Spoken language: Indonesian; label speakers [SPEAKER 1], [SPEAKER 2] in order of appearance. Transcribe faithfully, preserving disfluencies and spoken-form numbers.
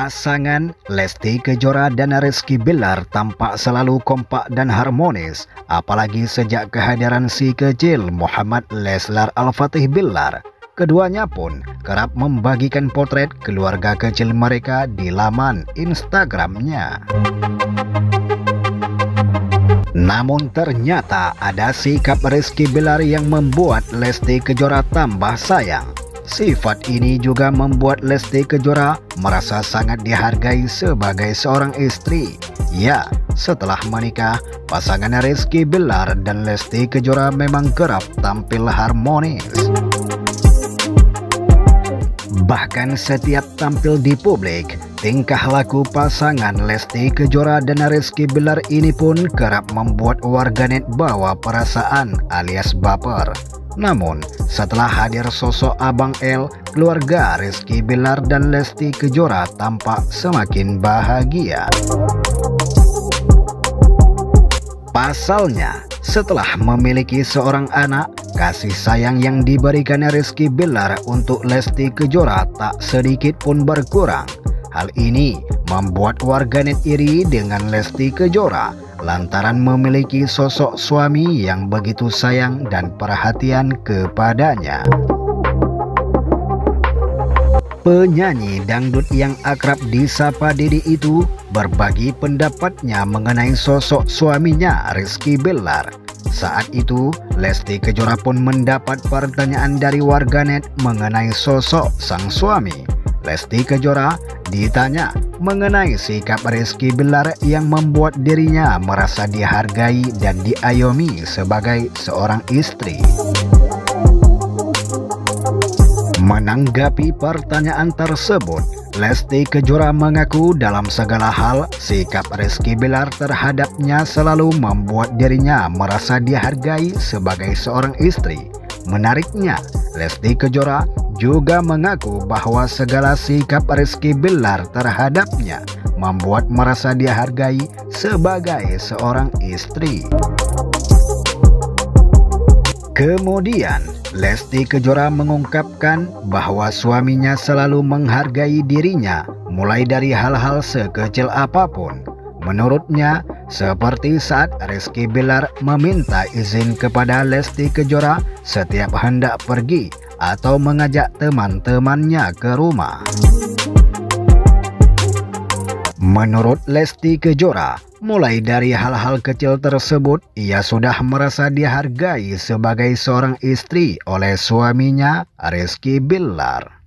[SPEAKER 1] Pasangan Lesti Kejora dan Rizky Bilar tampak selalu kompak dan harmonis, apalagi sejak kehadiran si kecil Muhammad Leslar Al-Fatih Bilar. Keduanya pun kerap membagikan potret keluarga kecil mereka di laman Instagramnya. Namun ternyata ada sikap Rizky Bilar yang membuat Lesti Kejora tambah sayang. Sifat ini juga membuat Lesti Kejora merasa sangat dihargai sebagai seorang istri. Ya, setelah menikah, pasangan Rizky Bilar dan Lesti Kejora memang kerap tampil harmonis. Bahkan setiap tampil di publik, tingkah laku pasangan Lesti Kejora dan Rizky Bilar ini pun kerap membuat warganet bawa perasaan alias baper. Namun, setelah hadir sosok Abang L, keluarga Rizky Bilar dan Lesti Kejora tampak semakin bahagia. Pasalnya, setelah memiliki seorang anak, kasih sayang yang diberikan Rizky Bilar untuk Lesti Kejora tak sedikit pun berkurang. Hal ini membuat warganet iri dengan Lesti Kejora lantaran memiliki sosok suami yang begitu sayang dan perhatian kepadanya. Penyanyi dangdut yang akrab disapa Didi itu berbagi pendapatnya mengenai sosok suaminya Rizky Bilar. Saat itu, Lesti Kejora pun mendapat pertanyaan dari warganet mengenai sosok sang suami. Lesti Kejora ditanya mengenai sikap Rizky Bilar yang membuat dirinya merasa dihargai dan diayomi sebagai seorang istri. Menanggapi pertanyaan tersebut, Lesti Kejora mengaku dalam segala hal sikap Rizky Bilar terhadapnya selalu membuat dirinya merasa dihargai sebagai seorang istri. Menariknya, Lesti Kejora juga mengaku bahwa segala sikap Rizky Bilar terhadapnya membuat merasa dihargai sebagai seorang istri. Kemudian, Lesti Kejora mengungkapkan bahwa suaminya selalu menghargai dirinya, mulai dari hal-hal sekecil apapun. Menurutnya, seperti saat Rizky Bilar meminta izin kepada Lesti Kejora setiap hendak pergi atau mengajak teman-temannya ke rumah. Menurut Lesti Kejora, mulai dari hal-hal kecil tersebut, ia sudah merasa dihargai sebagai seorang istri oleh suaminya Rizky Bilar.